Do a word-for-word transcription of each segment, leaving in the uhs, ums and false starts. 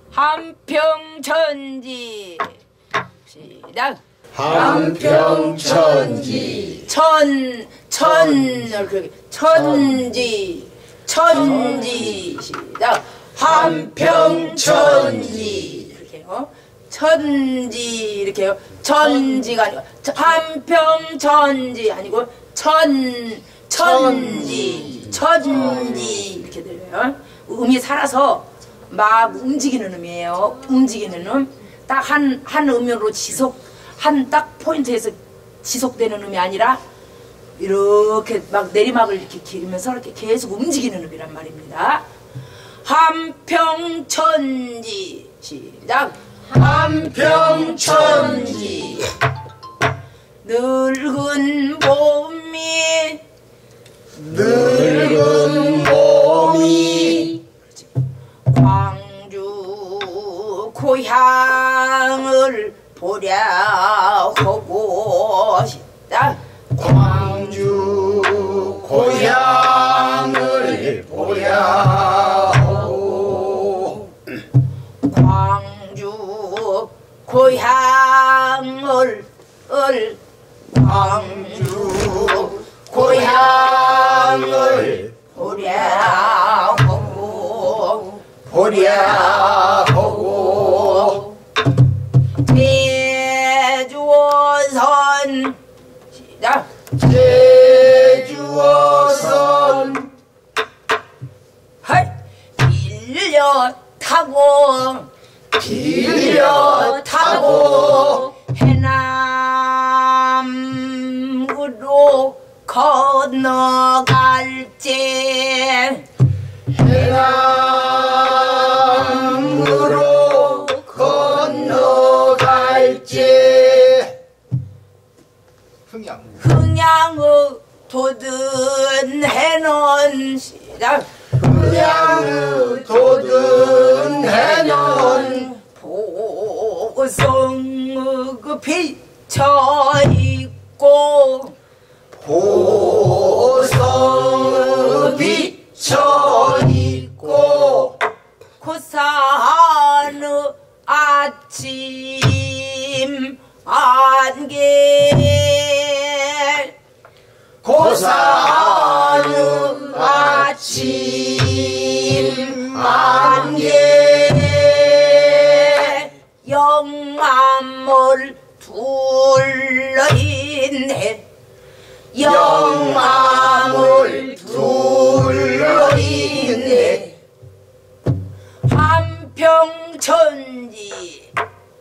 한평천지 시작. 한평천지 천, 천, 이렇게 천지, 천지 시작. 한평천지 이렇게요. 천지 이렇게요. 천지가 아니고 한평천지 아니고 천, 천지, 천지 이렇게 들려요. 음이 살아서 막 움직이는 음이에요. 움직이는 음. 딱 한, 한 음으로 지속, 한 딱 포인트에서 지속되는 음이 아니라 이렇게 막 내리막을 이렇게 기르면서 이렇게 계속 움직이는 음이란 말입니다. 한평천지 시작. 한평천지 늙은 몸이 늙은 몸이 광주 고향을 보랴 하고 싶다. 광주 고향을 보랴 하고 광주 고향을 을 광주 고향을 보랴 하고 보랴 하고 제주어선 시작. 제주어선 헐 빌려 타고 빌려 타고 해남으로 건너갈지 해남으로 건너갈지 흥양 흥양의 돋은 해는 시작. 흥양의 돋은 해는 보성의 그 비쳐있고 보성의 비쳐있고 고산의 아침 안개 고산의 아침 안개 영암을 둘러있네 영암을 둘러있네 한평천지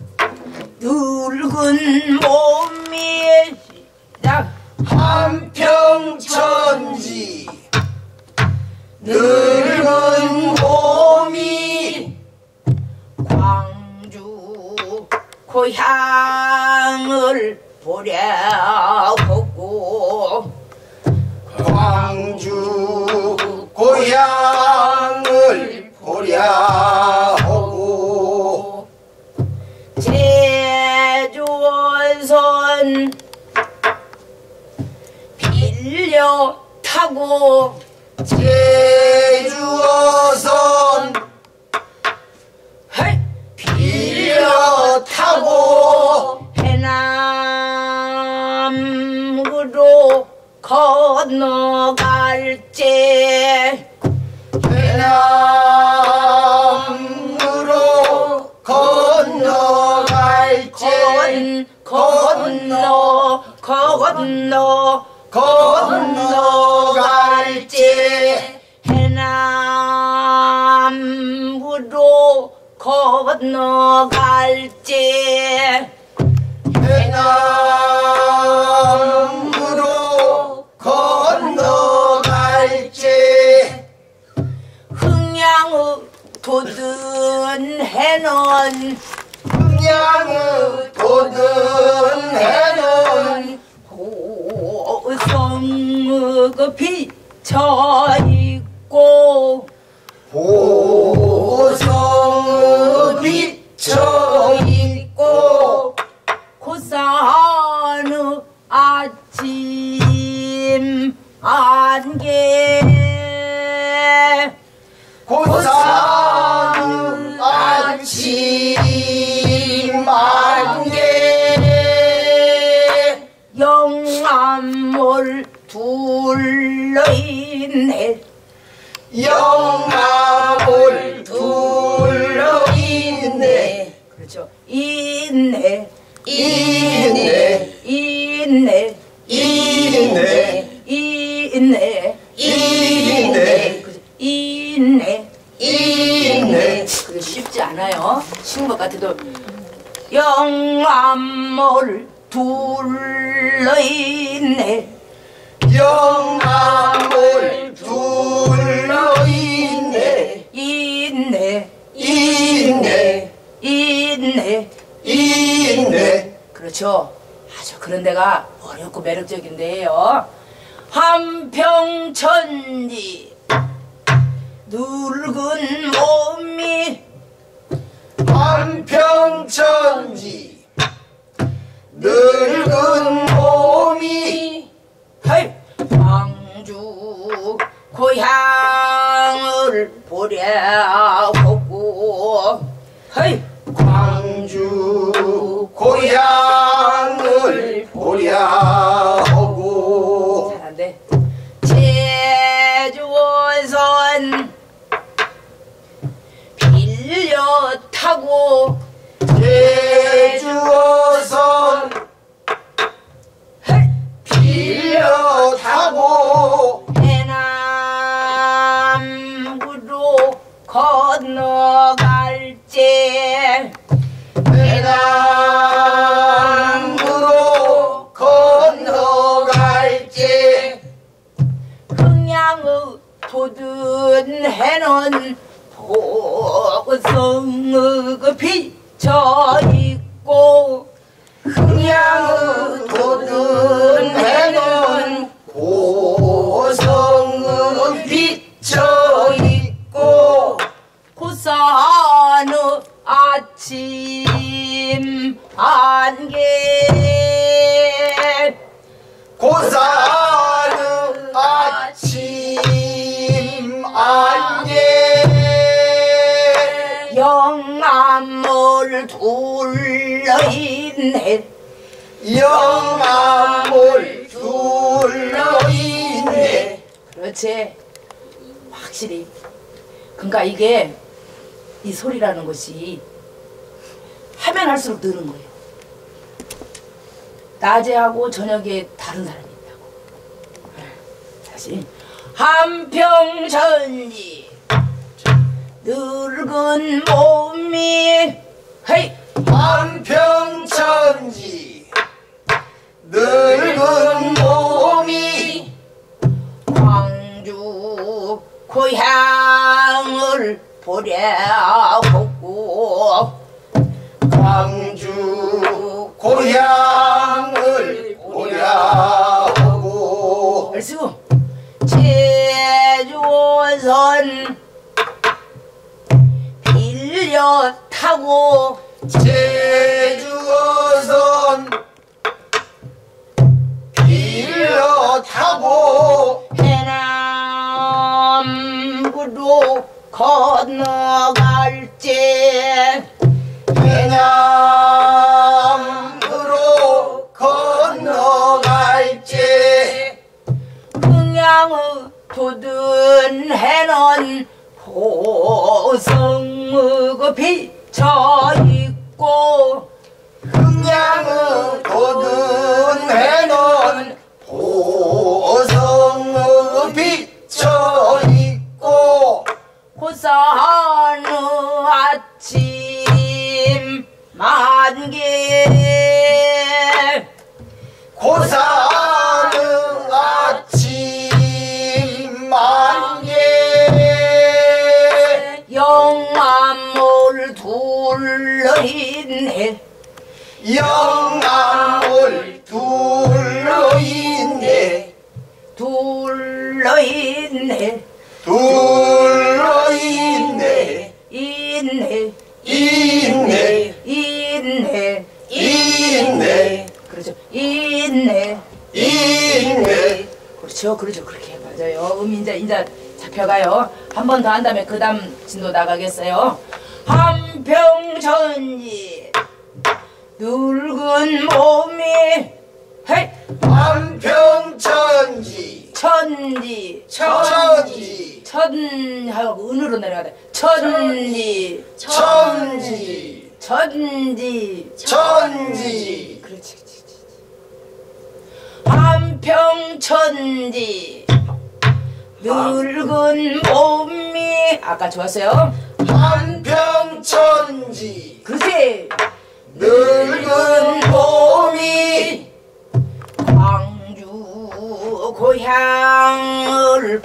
늙은 몸이 시작. 한평천지 늙은 몸이 광주 고향을 보랴 하고 광주 고향을 보랴 하고 제주어선 빌려 타고 제주어선 헐 빌려 타고 해남으로 건너갈지 해남으로 건너갈지 건너 건너 건너갈지 해남으로 건너갈지 해남으로 건너갈지 흥양의 돋은 해는 흥양의 돋은 해는 보성의 그 비쳐있고 보성의 비쳐있고 고산의 아침 안개 고산의 아침 있네. 영암을 둘러 있네. 그렇죠. 있네. 있네. 있네. 있네. 있네. 있네. 그렇죠. 있네. 있네. 그게 쉽지 않아요. 쉬운 것 같아도. 영암을 둘러 있네. 영암을 둘러 있네. 있네. 있네. 있네. 있네. 그렇죠. 아주 그런 데가 어렵고 매력적인데요. 한평천지 늙은 몸이 한평천지 늙은 몸이 헤이 광주 고향을 보려고 헤이 광주 고향을 보려 하고 잘한데. 제주어선 빌려 타고 제주어선 헤이 빌려 타고 해남구로 건너갈 때 해남으로 건너갈 때 흥양의 돋은 해는 보성의 비쳐있고 흥양의 돋은 해는 고성의 비쳐있고 고산의 아침 안개 고사는 아침 안개 영암을 둘러 있네. 영암을 둘러 있네. 그렇지. 확실히. 그러니까 이게 이 소리라는 것이 하면 할수록 느는 거예요. 낮에 하고 저녁에 다른 사람이 있다고. 다시. 한평천지 늙은 몸이 헤이 한평천지 늙은 몸이 광주 고향을 보려고 광주 고향을 보려 하고 얼쑤 제주어선 빌려 타고 제주어선 빌려 타고 해남구로 건너갈 때 해남으로 건너갈 때 흥양의 돋은 해는 호성의 비쳐있고 흥양의 돋은 해는 보성의 비쳐있고 고산의 아침 만개 고사는 아침 만개 영암을 둘러 있네. 영암을 둘러 있네. 둘러 있네. 둘러 있네. 있네. 있네. 있네. 있네. 그렇죠. 있네. 있네. 그렇죠. 그렇죠. 그렇게 맞아요. 음 인자 인자 잡혀가요. 한 번 더 한 다음에 그 다음 진도 나가겠어요. 한평천지 늙은 몸이 헤이 한평천지 천 천지 천지 천 하고 은으로 내려가야 돼. 천지 천지 천지 천지 그렇지 그렇지. 한평천지 늙은 몸이 아까 좋았어요. 한평천지 그렇지. 늙은 몸이 광주 고향을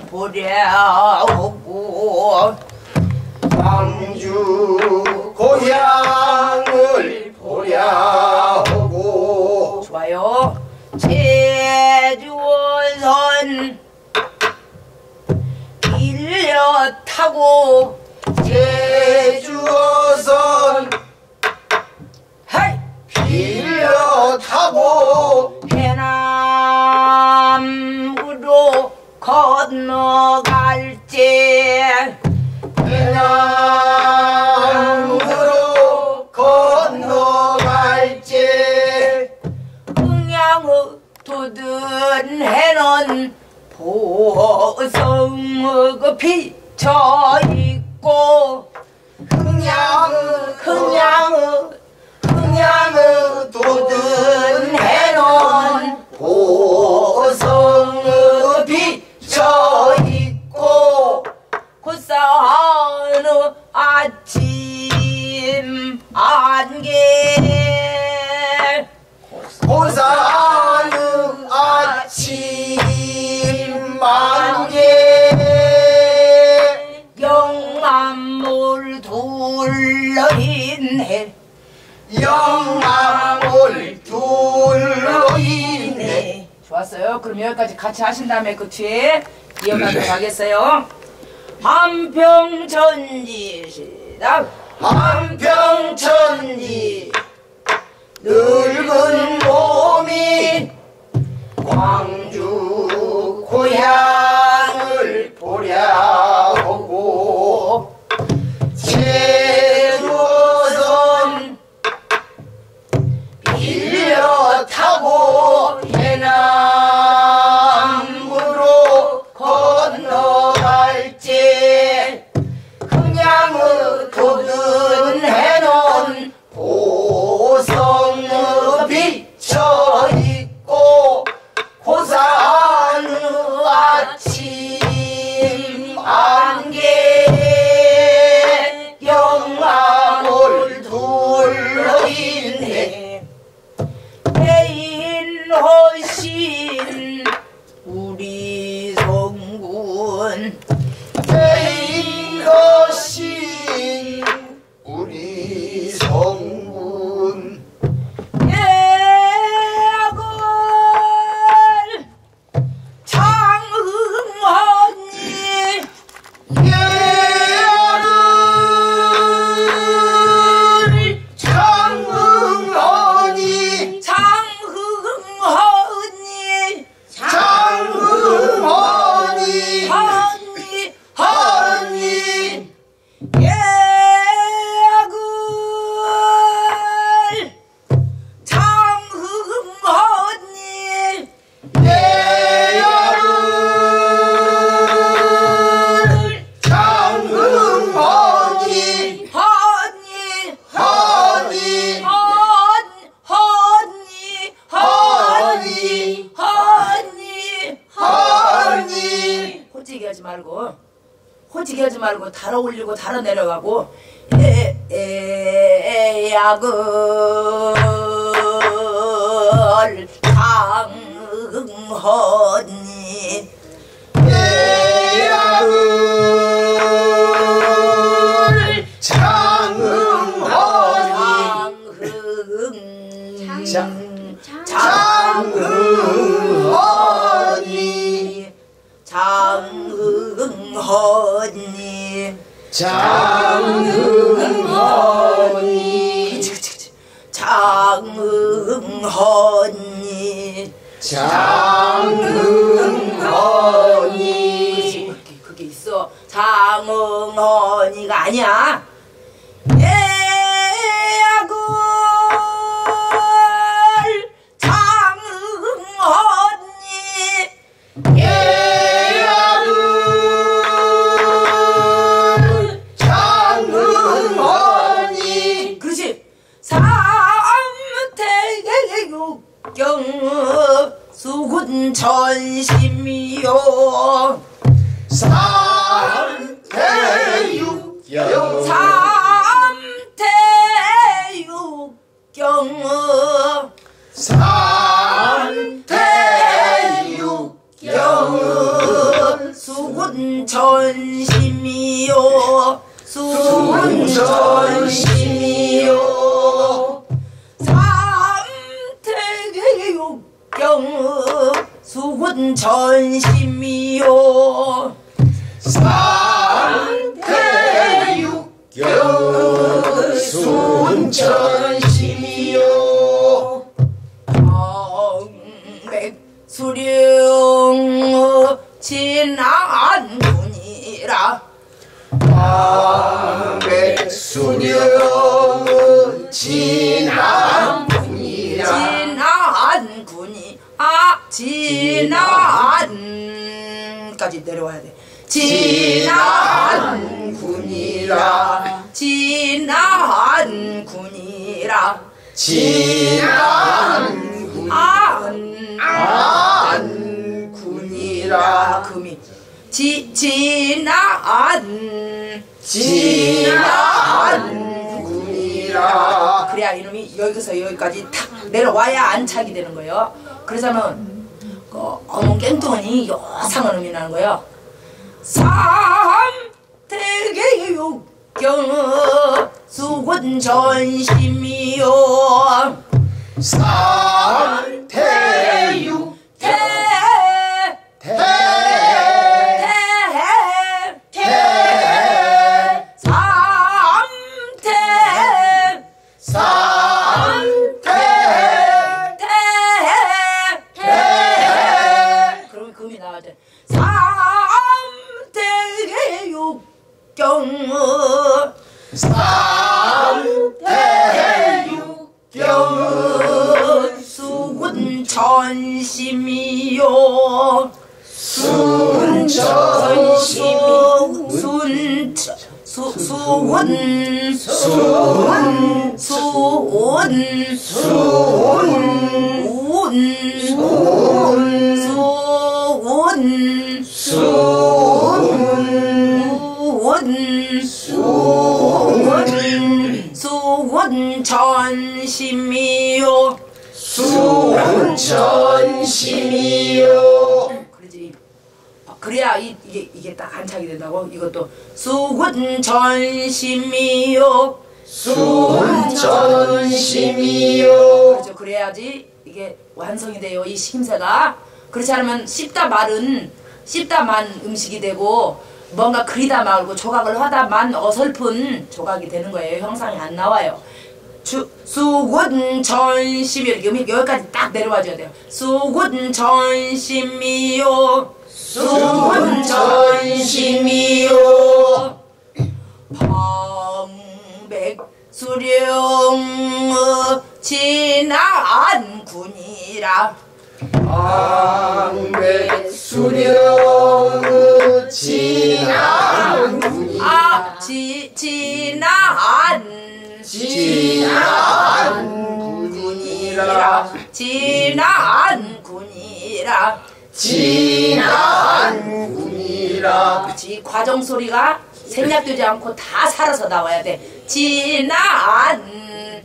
보려고 광주 고향을 보려고 좋아요. 제주어선 일려 타고 제주어선 하이 빌려 타고 해남으로 건너갈 때 해남으로 건너갈 때 흥양의 돋은 해는 보성의 비쳐 있고 흥양의 흥양의 흥양의 돋은 해는 보성의 비쳐 있고 고사하는 아침 안개 고사하는 아침 안개 영암물 둘러인 해 영암을 둘러 있네. 좋았어요. 그럼 여기까지 같이 하신 다음에 그 뒤에 이어가도록 하겠어요. 한평천지 시작. 한평천지 늙은 몸이 광주 고향을 보려고 제주어선 빌려 타고 해남으로 건너갈 때 흥양의 돋은 해는 보성의 비쳐 있고 고사하는 아침 안개 영암을 둘러 있네. 대인허신 우리 성군 대인거신 우리 성군 예약을 장흥하니 예약을 장흥하니 장흥하니 장흥하니 하니 하니 예약을 장흥하니 예약을 장흥하니 하니 하니 하니 하니 하니 하니 호지게 하지 말고 호지게 하지 말고 달아 올리고 달아 내려가고 에, 에, 약을 장흥하니 예약을 장흥하니 장흥 장흥하니 장흥하니 장흥하니 그치 그치 그치 장흥하니 장흥하니 그치 그게, 그게 있어. 장흥하니가 아니야. 예약을 장흥하니 예 수군천심이요 삼태육경 삼태육경 삼태육경 수군천심이요 수군천심이요 삼태육경 수군천심이요 삼태육경 수군천심이요 방백수령 진안군이라 방백수령 진안군이라 진안군이 아 진안까지 내려와야 돼. 진안군이라 진안군이라 진안군 안군이라 금이 지 진안 진안군이라 그래야 이놈이 여기서 여기까지 탁 내려와야 안착이 되는 거예요. 그래서는 그 어머 깽뚱하니 요상한 음이 나는 거예요. 삼태육경 수군천심이요 삼태육 태 태 태 태 삼태 삼태 태 태 그러면 금이 나와야 돼. 삼태육경 삼태육경 수군천심이요 수군천심이 순 수 수군 수군 수운 수운 운 수운 수운 수운 수군천심이요 수군천심이요 그러지. 그래야 이, 이게 이게 딱 안착이 된다고. 이것도 수군천심이요 수군천심이요 그렇죠. 그래야지 이게 완성이 돼요. 이 식임새가. 그렇지 않으면 씹다 말은 씹다만 음식이 되고 뭔가 그리다 말고 조각을 하다만 어설픈 조각이 되는 거예요. 형상이 안 나와요. 주, 수군천심이 이렇게 여기까지 딱 내려와줘야 돼요. 수군천심이요 수군천심이요 방백수령 진안군이라 방백수령 진안군이라 아 지 진안 진안군이라 진안군이라 진안군이라 그렇지. 과정 소리가 생략되지 않고 다 살아서 나와야 돼. 진안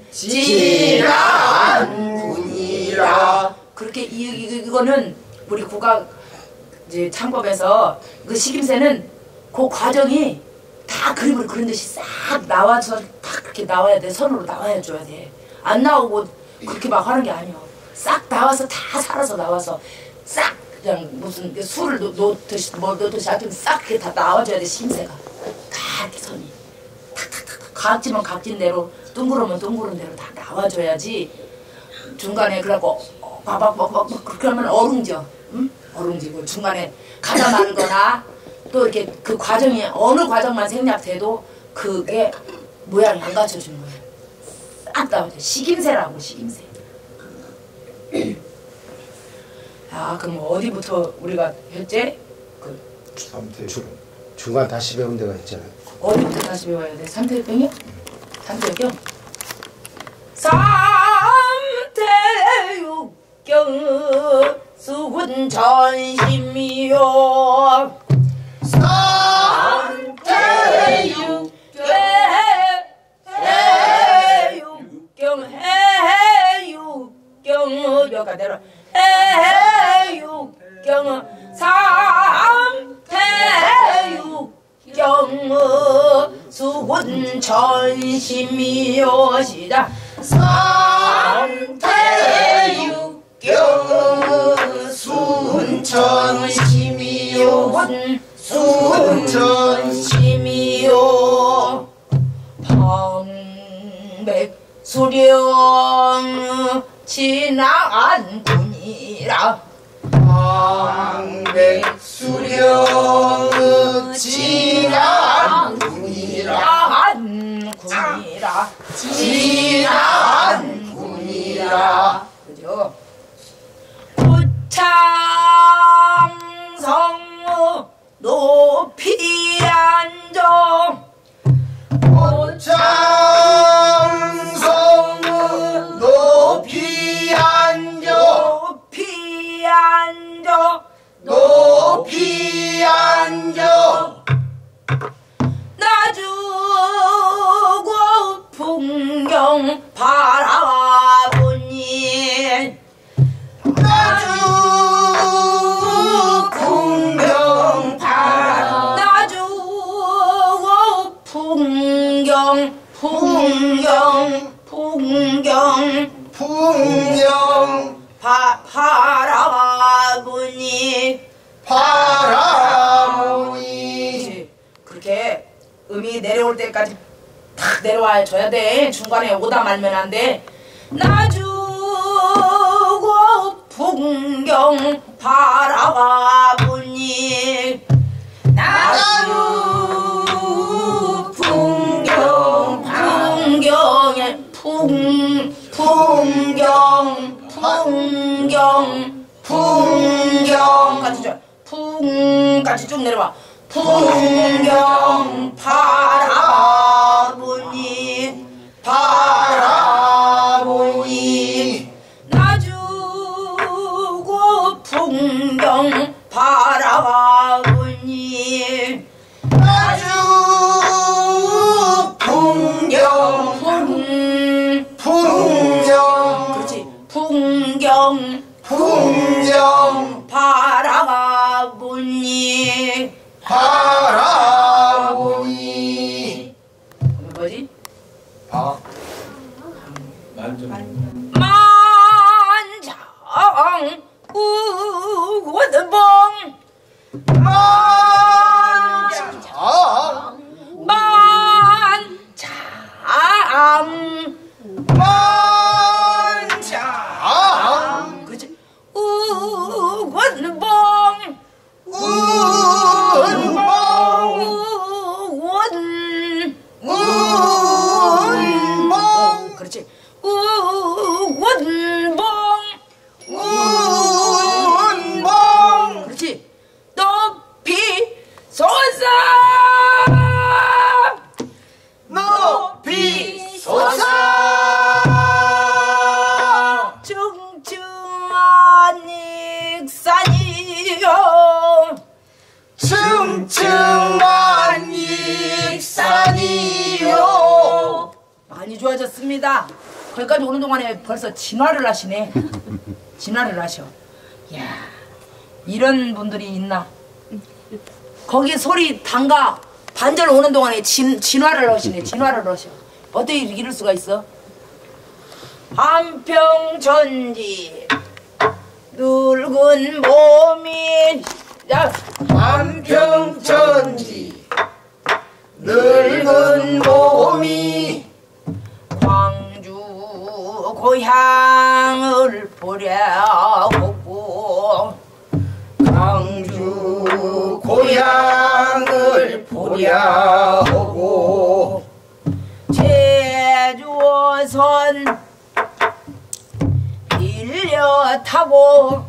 진안군이라 그렇게 이, 이, 이거는 우리 국악 이제 창법에서 그 식임새는 그 과정이 다 그림으로 그런 듯이 싹 나와서 딱 그렇게 나와야 돼. 선으로 나와야 줘야 돼. 안 나오고 그렇게 막 하는 게 아니야. 싹 나와서 다 살아서 나와서 싹 그냥 무슨 술을 놓, 놓듯이 뭐 놓듯이 하여튼 싹 이렇게 다 나와줘야 돼. 식임새가 다 이렇게 선이 탁탁탁 각지면 각진대로 둥그러면 둥그런 대로 다 나와줘야지. 중간에 그래갖고 막막막 그렇게 하면 얼웅져. 응? 얼웅지고 중간에 가다 말거나 또 이렇게 그 과정이 어느 과정만 생략돼도 그게 모양이 안 갖춰주는 거예요. 딱 나오죠. 식임새라고 식임새. 아 그럼 어디부터 우리가 했지? 그 주, 중간 다시 배운 데가 있잖아요. 어디부터 다시 배워야 돼? 삼태육경이요? 삼태육경? 삼태육경 수군 전심이요 삼태육 해육경 해육경 여가대로 해육경 삼태육경 수군 전심이요 시작 삼태육경 순천심이요 순천심이요 방백수령 지나간 군이라 방백수령 지나간 군이라 군이라 지나간 군이라 그죠? 고창성 높이 앉아 고창성 높이 앉아 높이 앉아 높이 앉아 나주고 풍경 바라보니 나주 풍경 바라 나주고 풍경 풍경 풍경 풍경 바, 바라보니 바라보니 그렇게 음이 내려올 때까지 탁 내려와 줘야 돼. 중간에 오다 말면 안 돼. 나주고 풍경 바라보니 나주 풍경 풍경에 풍 풍경 풍경 풍경 같이 줘. 풍 같이 쭉 내려와. 풍경 바라보니 바라보니 나주고 풍경 바라보니 나주 풍경 풍 풍경 그렇지 풍경 풍경 바라보니 바라보니 뭐지? 아 만장 우원봉 만장 만장 만장 그렇지 우원봉 운봉 우원 운봉 그렇지 우원봉 운봉 그렇지 높이 솟아 높이 솟아 증증한 익산이요 층층한 익산이요 많이 좋아졌습니다. 거기까지 오는 동안에 벌써 진화를 하시네. 진화를 하셔. 이야, 이런 분들이 있나? 거기 소리 단가 반절 오는 동안에 진, 진화를 하시네. 진화를 하셔. 어떻게 이럴 수가 있어? 한평천지 늙은 몸이 야 한평천지 늙은 몸이 광주 고향을 보려고 광주 고향을 보랴 오고 제주어선 빌려 타고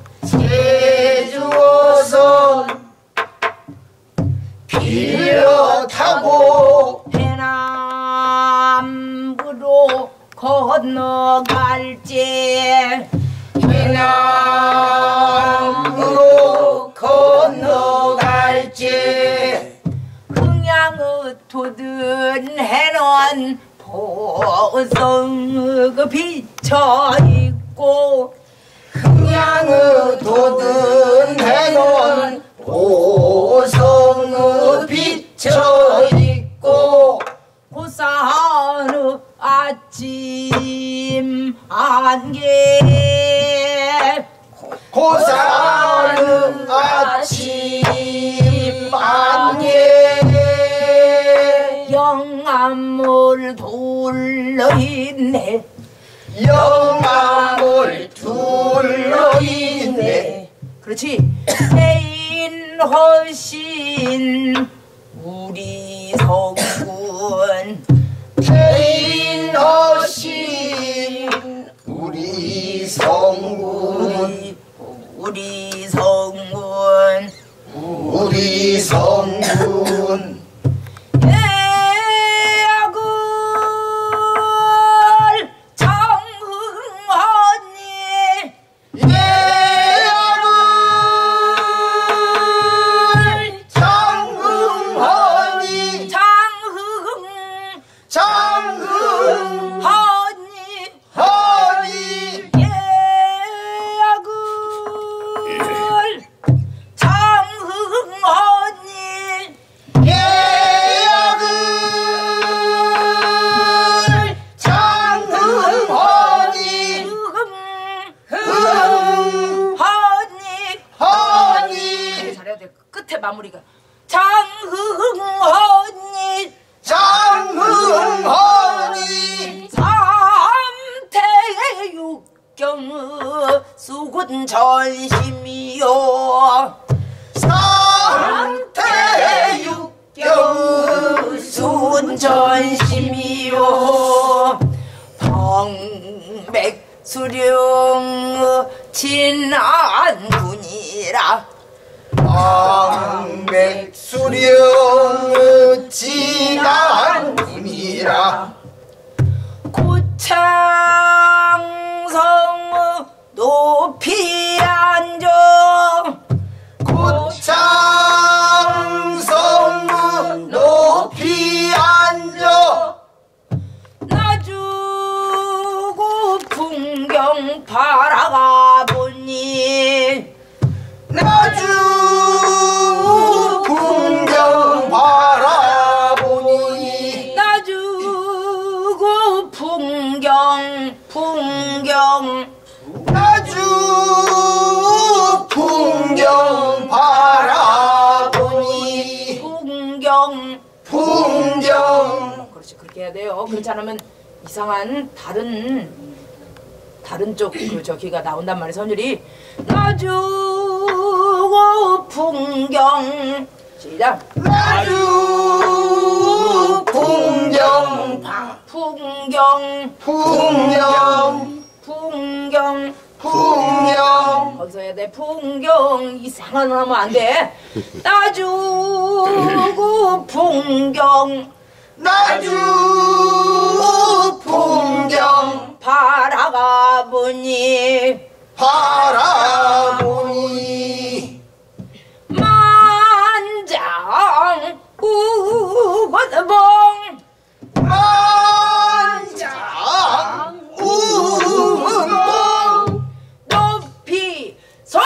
제주어선 빌려 타고 해남부로 건너갈지 해남으로 건너갈지 흥양의 돋은 해는 보성의 비쳐있고 흥양의 돋은 해는 보성의 비쳐있고 고사의 아침 안개 고사는 아침 안개 영암을 둘러있네 영암을 둘러있네 그렇지 대인 허신 우리 성군 대인 허신 우리 성군 우리 성군 우리 성군 예약을 장흥하니 예약을 장흥하니 장흥 장흥 하니 하니 예약을 장흥하니 예약을 장흥하니 흥 하니 하니 잘해야 돼. 끝에 마무리가 장흥하니 장흥하니 삼태육경의 수군 전심이요 삼태육경의 수군 전심이요 방백수령의 진안군이라 방백수령의 진안군이라 고창성의 높이 앉아 고창성의 높이 앉아 나주고 풍경 바라가 보니 나주 풍경 바라보니 나주고 풍경 풍경 나주 풍경 바라보니 풍경 풍경 그렇지 그렇게 해야 돼요. 그렇지 않으면 이상한 다른 다른 쪽 그 저기가 나온단 말이에요. 선율이 나주고 풍경 시작 나주 풍경 풍경 풍경 풍경 풍경 거기서 해야 돼. 풍경 이상한 거 하면 안 돼. 나주고 풍경 나주 풍경 바라가 보니 바라보니 만장 우거봉 만장 우문봉 높이 솟아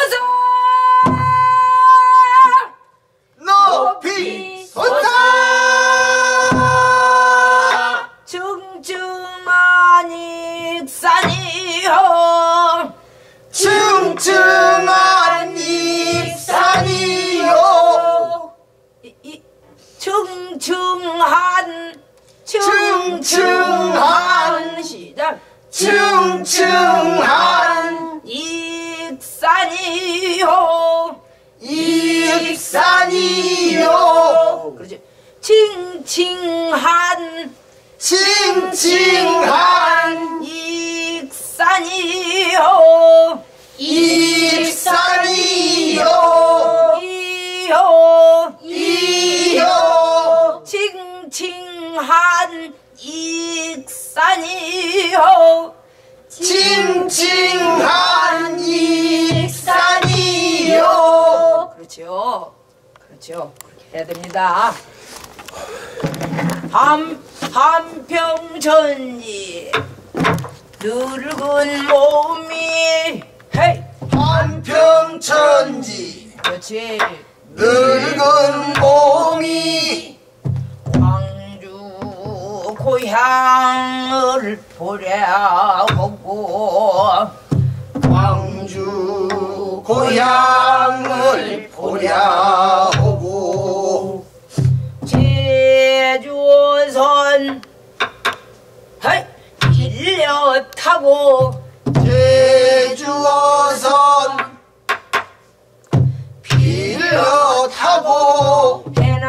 높이 솟아 중증한 익산이여 층층한 잎산이요 이, 이, 층층한 층층한 시작 층층한 익산이요 잎산이요 그렇지 칭칭한 칭칭한 익산이요 잎산이요 이요 이요 칭칭한 익산이요 칭칭한 그렇죠. 그렇게 해야 됩니다. 한, 한평천지 늙은 몸이 헤이 한평천지 그렇지 늙은 몸이 광주 고향을 보려고 광주 고향을 보랴 오고 제주선 헤이 빌려 타고 제주어선 빌려 타고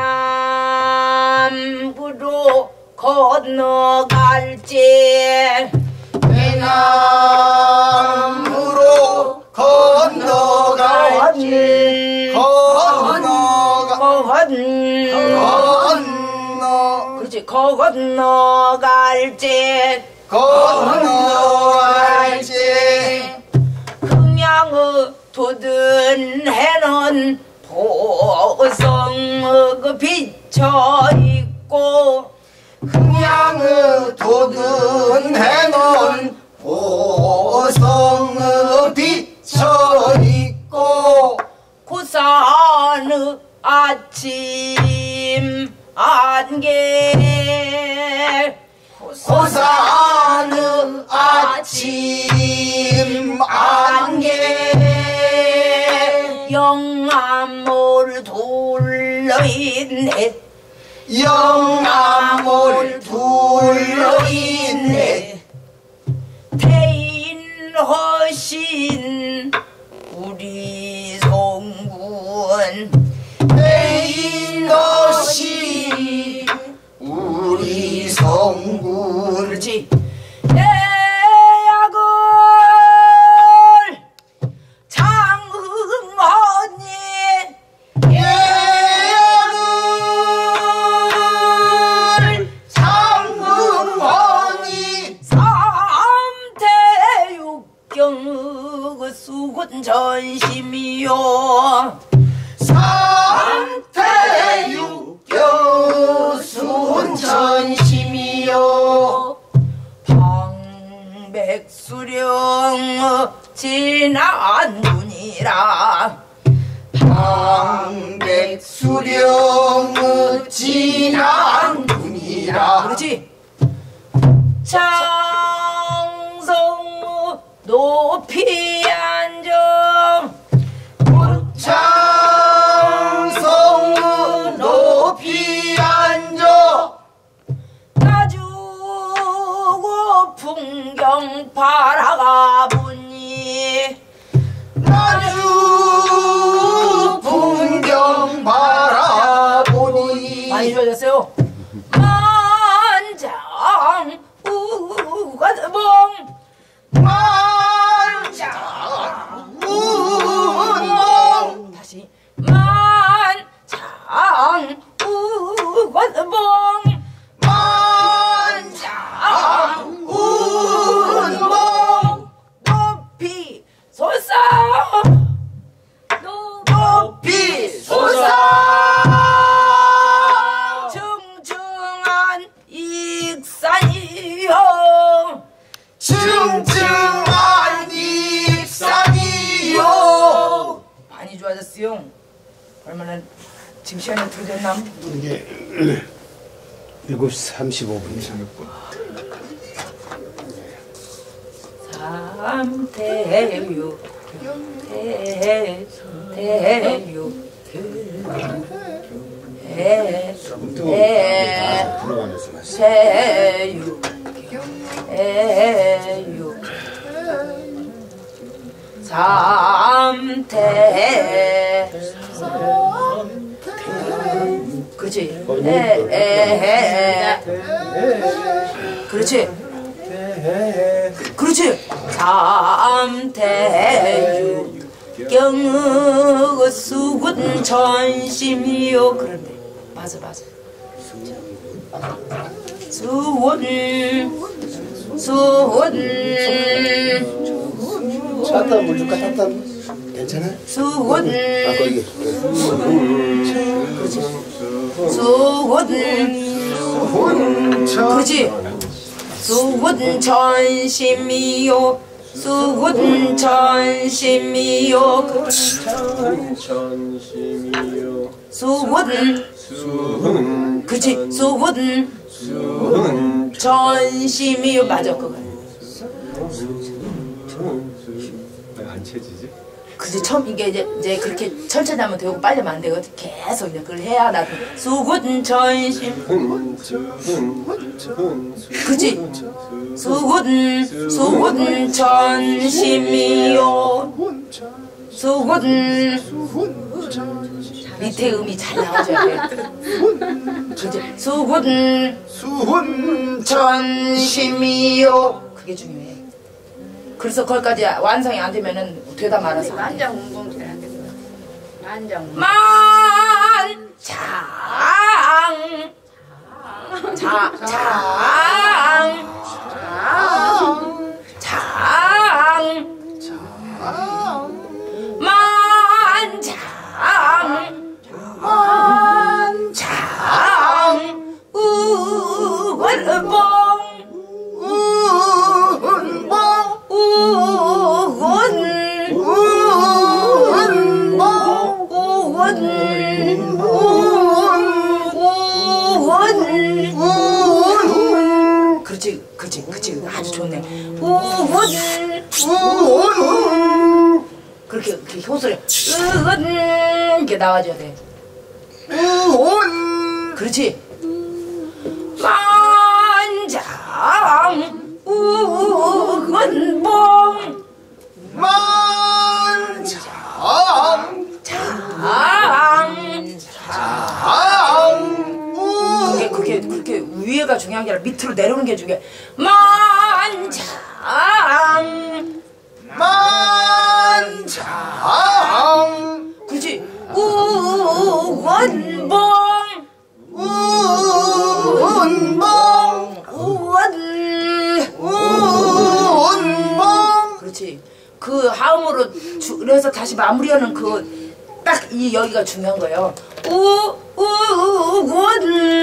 해남으로 건너갈지 해남으로 건너갈지 건너가 건너 그렇지 건너갈지 건너갈지 흥양의 돋은 해는 보성 그 비쳐 있고 흥양의 돋은 해는 보성의 비쳐 있고 고산의 아침 안개 고산의 아침 안개 영암을 둘러있네 영암을 둘러있네 태인허신 우리 성군 태인허신 우리 성군 그렇지 대약을 장흥하니 예약을 상흥하니 삼태육경 수군 전심이요 삼태육경 수훈전심이요 방백수령 지난 눈이라 방백수령의 진한 눈이라 그렇지 장성 높이 앉아 장성의 높이 앉아 나주고 풍경 바라가 보니 나주 풍경 바라보니 많이 좋아졌어요 만장 우관봉 만장 우은봉 다시 만장 우관봉 만장 우은봉 높이 솟아 높이 솟아 청청한 익산이요 층층한 익산이요 많이 좋아졌어요 얼마나 지금 시간이 어떻게 됐나? 이게 일곱 시 삼십오 분. 삼태육 태 태육 태 불어가면서 말씀. 태육 태육 삼태 그렇지 에에에 그렇지 그렇지 삼태육 경의 수군 전심이요 그런데 맞아 맞아 수군 수군 차타 물 줄까? 차타 물? 괜찮아? 수군 아 거기 수군 그렇지 수군 천심이요 수군 천심이요 천심이요 수군 수훈 그렇지 수군 수훈 천심이요 맞아 그거 안 채지지? 그지 처음 이게 이제 이제 그렇게 천천히 하면 되고 빨리 하면 안 되거든 계속 이제 그걸 해야 나도 수군 천심 훈 수훈 수훈 그지 수군 수군 천심이요 수군 밑에 음이 잘 나와줘야 돼 그지 수군 수훈 천심이요 그게 중요해 그래서 거기까지 완성이 안 되면은 되다 말아서 안 돼. 만장 운동 잘안 되고 만장 만장 자, 장 장 만장 만장 우건봉 우건봉 우건 우건봉 우건 우건 그렇지 그렇지 그렇지 아주 좋네 우건 우건 그렇게 그렇게 효소를 으은 이렇게 나와줘야 돼 우건 그렇지 만장 우건봉 만장 장 장 그게 그게 그렇게 위에가 중요한 게 아니라 밑으로 내려오는 게 중요해 만장 만장 그렇지 우건봉 우건봉 우건 우건봉 그렇지 그 하음으로 주, 그래서 다시 마무리하는 그 딱 이 여기가 중요한 거예요 우 우건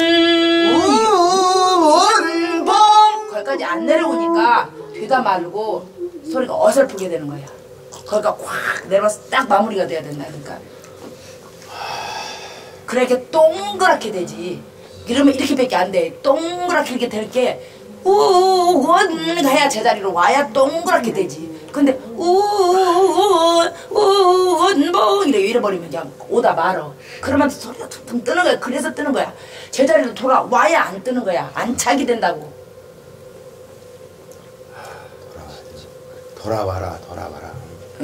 우건봉 거기까지 안 내려오니까 되다 말고 소리가 어설프게 되는 거야 거기가 확 내려와서 딱 마무리가 돼야 된다니까 그래 이렇게 동그랗게 되지 이러면 이렇게밖에 안돼 동그랗게 이렇게 될게 우건 해야 제자리로 와야 동그랗게 되지 근데 우건 우건봉 이래 잃어버리면 그냥 오다 말어 그러면 소리가 퉁퉁 뜨는 거야 그래서 뜨는 거야 제자리로 돌아와야 안 뜨는 거야 안 차게 된다고 돌아와라 돌아와라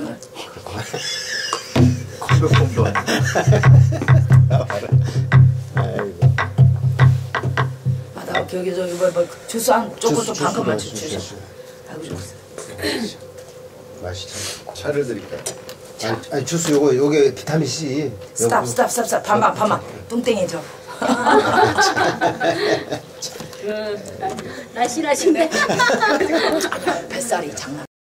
아이고 아, 나 여기 저 이거 뭐 주스 한 조금 좀 주스, 반컵만 주스, 주셔. 주스. 아이고 좋았어. 맛있죠. 차를 드릴까요? 아니, 아니 주스 요거 요게 비타민 C. 스탑 스탑 스탑 스탑 반반 반반 뚱땡이 저. 날씬하신데 뱃살이 장난.